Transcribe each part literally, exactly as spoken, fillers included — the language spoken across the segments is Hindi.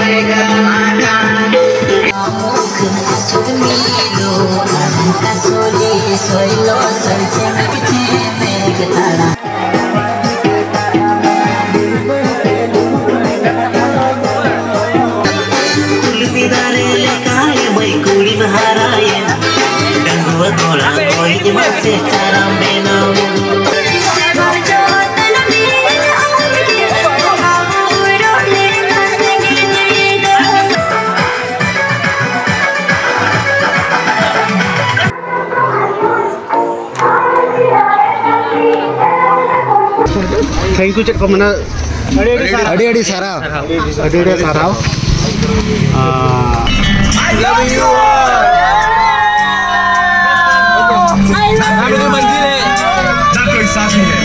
Thank you cek kemana? Adi adi sarau. Adi adi sarau. I love you all. I love you. ना कोई साथी है.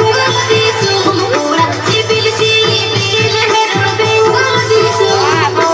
Sibil sibil,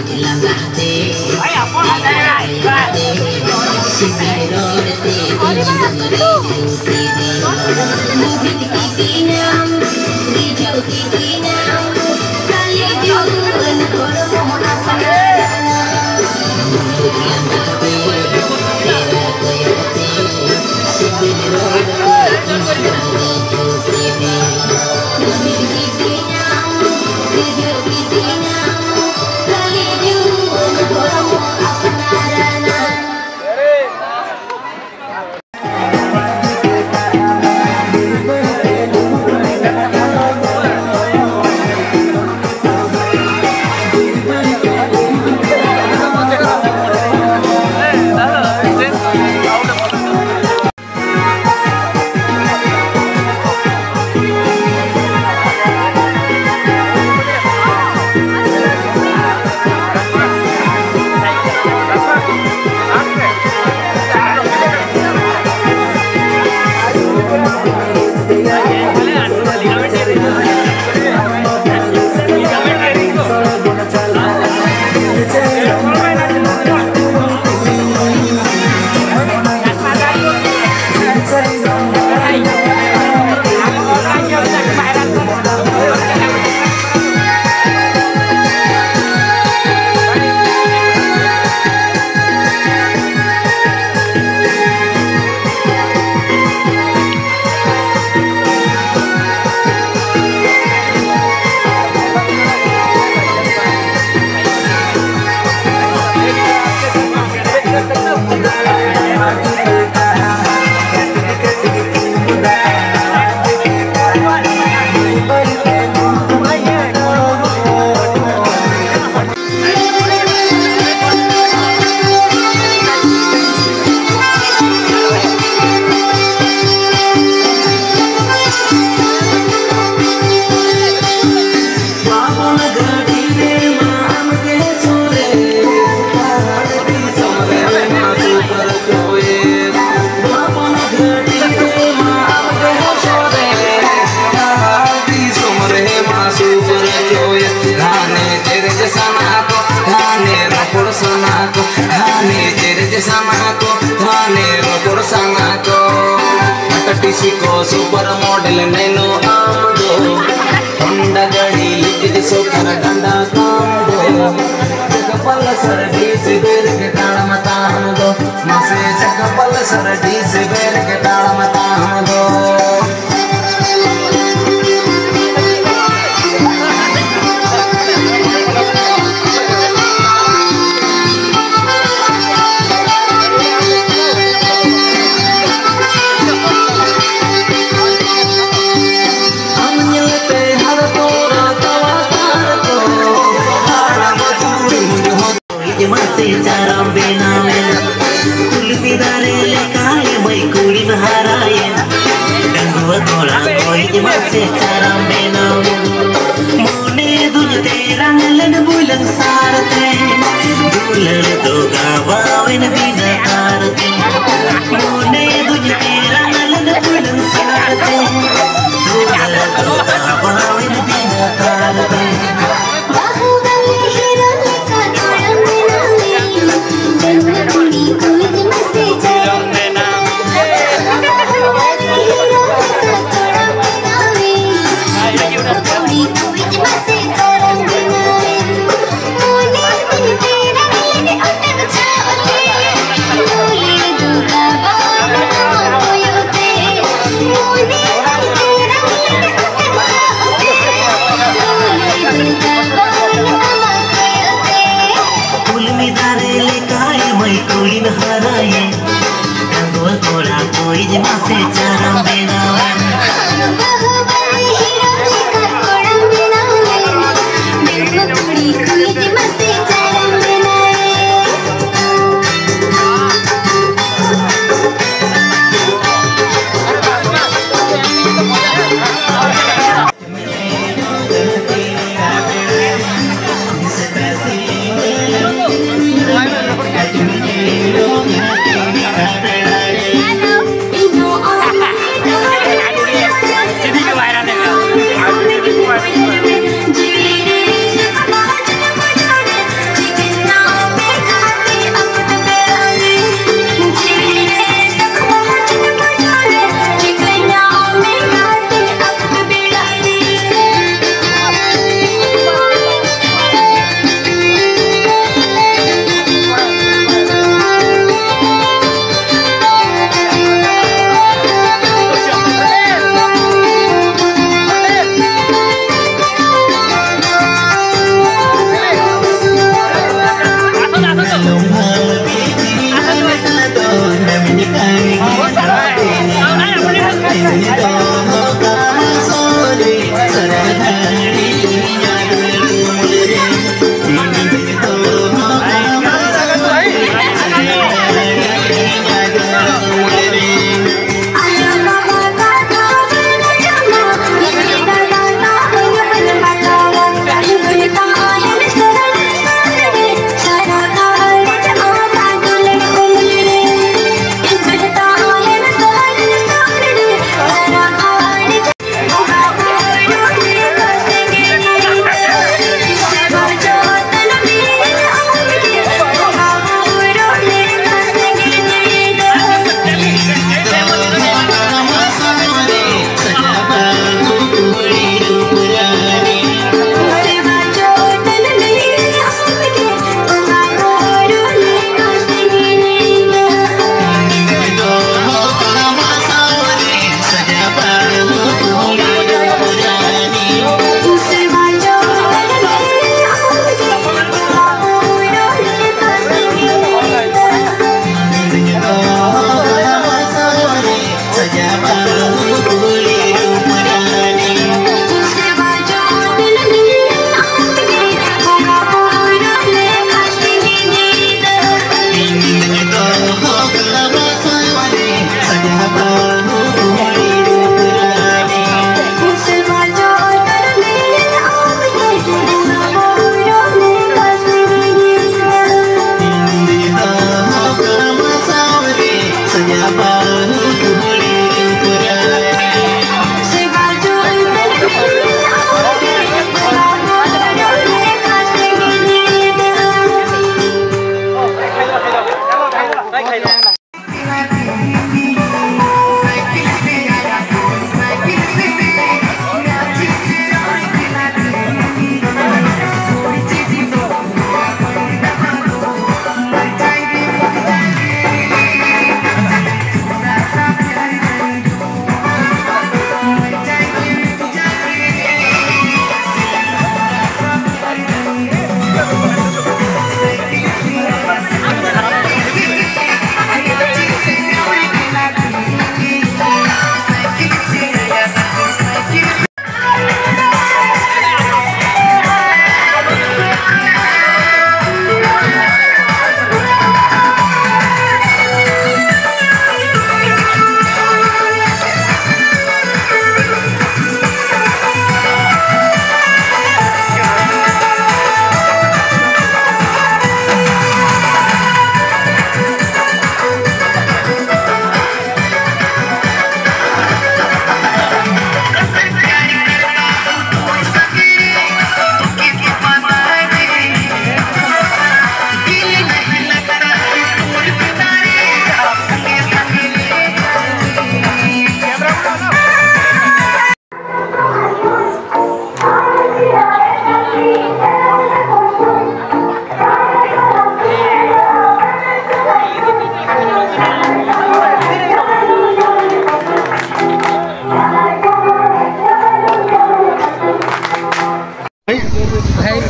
Tisiko super model neno amdo Honda gadi likidi sokara ganda kamdo Chakapalla saradi se bere ke tala mata hamdo Mase chakapalla saradi se bere ke tala mata hamdo Caram benamen kulpi darele kali mai kuli maharayen dan dua orang koi masih caram benamen mone dunya terang len bulan sarte bulan doga bawen bina arte mone dunya terang len bulan sarte bulan doga bawen bina arte Oh,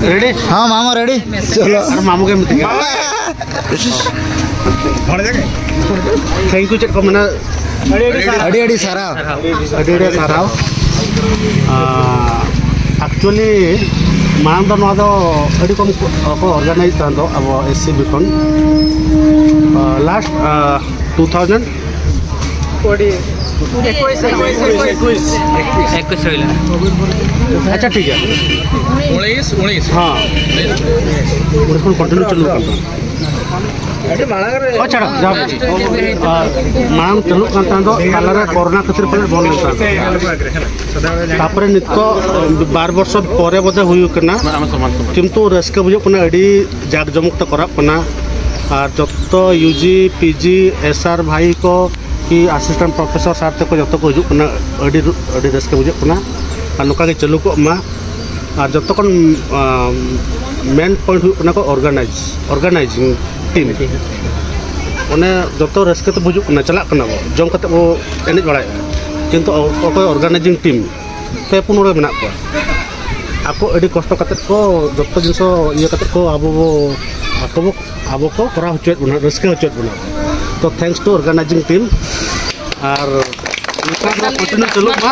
ready हाँ मामा रेडी चलो और मामू के मिलते थैंक यू चेक को मना अड़ी अड़ी सारा अड़ी अड़ी सारा एक्चुअली मांग दो नवा दो अड़ी कम को ऑर्गेनाइज था दो अब एससीबी खन लास्ट टू थाउजेंड अच्छा ठीक है उन्नीस उन्नीस हाँ उन्नीस को कंटिन्यू चलू करता अच्छा जाओ मांग चलू करता दो कालरे कोरोना खातिर पे बंद होता तापरे नितो बार वर्ष परे बदे हुई करना किंतु रस्के बुझो कना अडी जाग जमक तो करब कना और जतो यूजी पीजी एसआर भाई को कि असिस्टेंट प्रोफेसर साहब तक जो को हजु कना अडी अडी रस्के बुझो कना और नोका के चलू को मा और जतो कन मेन पॉइंट हुई कना को ऑर्गेनाइज ऑर्गेनाइजिंग टीम ओने जतो रस्के तो बुझो कना चला कना वो जम कते वो एनेज बड़ाय किंतु अको ऑर्गेनाइजिंग टीम पे पुन ओरे मेना को ako adi kosto kate ko jotto jinso iya kate ko abo ako abo ko kora hochot buna reske hochot buna to thanks to organizing team ar kita continue chalo ma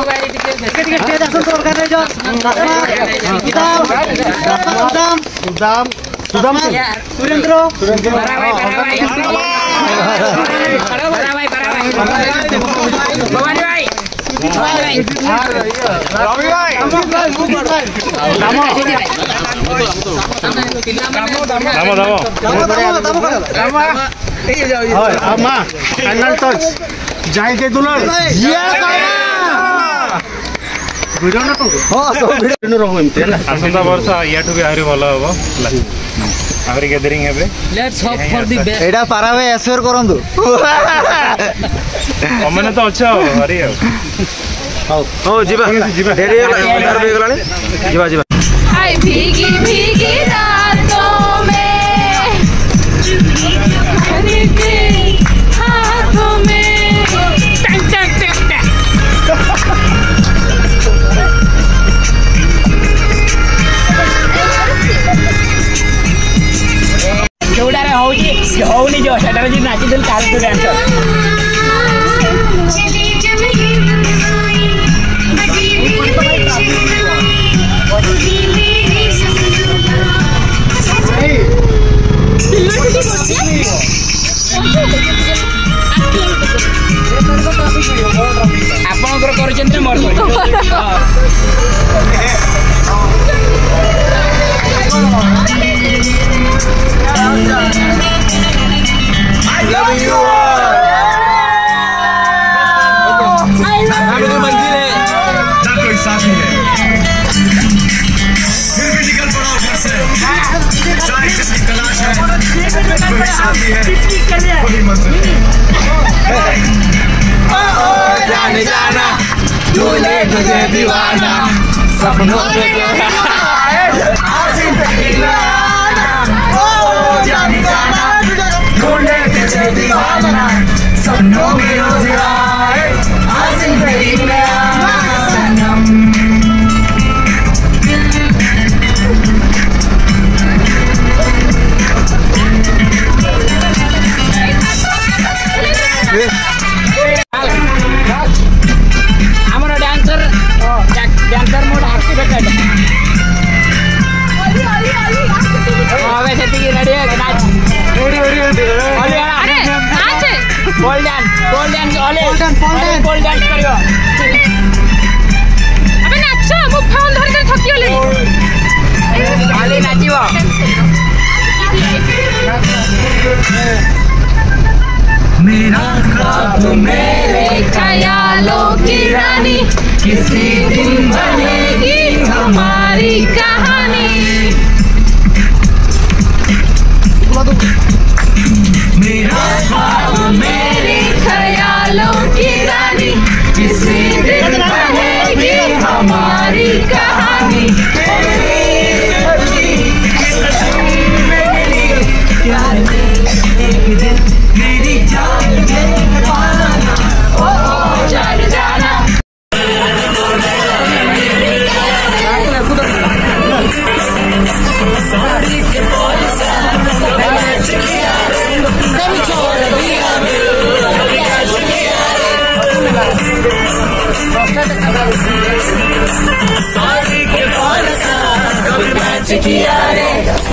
Sudam Sudam Sudam Surendro Surendro para bhai para bhai para bhai para bhai Bhavani bhai Ravi bhai Damo Damo Damo Damo Hoy ama final touch jai ke dular iya video ना तो हां सब वीडियो रहो एमते आसंता वर्ष याठु भी आरी भलो हबो आरी गैदरिंग हेबे let's hope for the best एडा पारावे एश्योर करंदु कमेन तो अच्छा हरी हो हो जीवा जीवा ढेरे अंदर भी गलानी जीवा जीवा हाय भीगी भीगी रातों में हरी के हाथों में टक टक टक टक जोड़ा रे होजी होनी जो सेटा जी नाची दिल काल तो डांसर चली चली बड़ी ଆପଣଙ୍କର କରିଛନ୍ତି ମୋର I love you आगे मंजिल है ना कोई साथी है फिर भी निकल पड़ा घर से चाय की तलाश है कोई साथी है कोई मंजिल ओ जाने जाना दूल्हे तुझे दीवाना सपनों में ओ जाने जाना दूल्हे तुझे दीवाना सपनों में रोज आए जिंदगी में आना सनम ଆମର ଡ୍ୟାନ୍ସର ଡ୍ୟାନ୍ସର ମୋଡ ଆକ୍ଟିଭେଟେଡ୍ હવે ସେତିକି ରେଡି ହେଇଗଲା ନାଚ ରେଡି ରେଡି ଅଲି ଆରେ ନାଚ ବୋଲ ଡ୍ୟାନ୍ସ ବୋଲ ଡ୍ୟାନ୍ସ ଅଲି ବୋଲ ଡ୍ୟାନ୍ସ କରିବ ଆବେ ନାଚ ମୁଁ ଫୋନ ଧରିକି ଥକି ଗଲି ଅଲି ନାଚିବ मेरा ख्वाब मेरे ख्यालों की रानी किसी दिन बनेगी हमारी कहानी मेरा ख्वाब मेरे ख्यालों की रानी किसी दिन बनेगी हमारी कहानी एक दिन मेरी जान जाना ओ जान जाना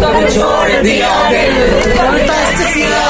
कब छोड़ दिया दिल, कब टच किया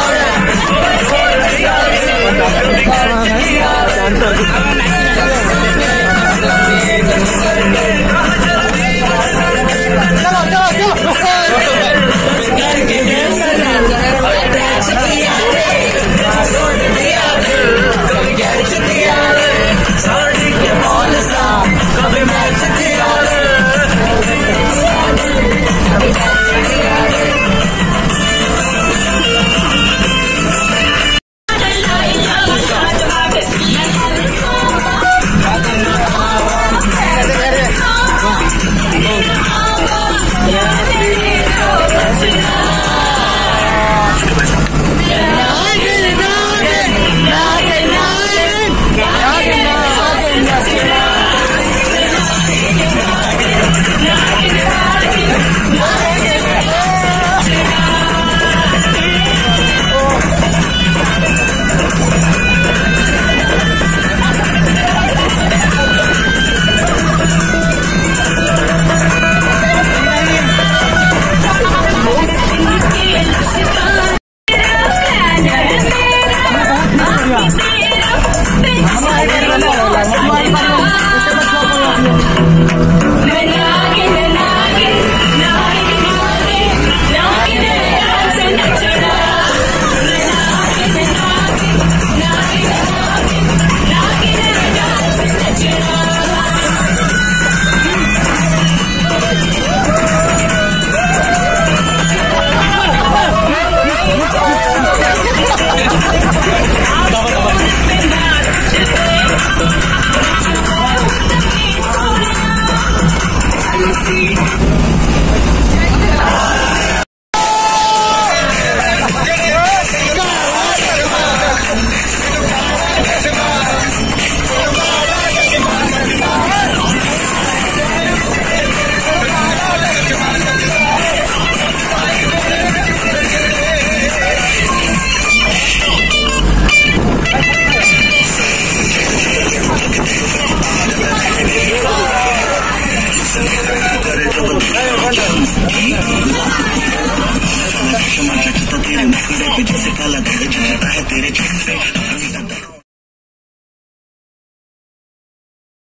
तेरे मुखड़े पे जैसे काला तेरे झुकता है तेरे झुक से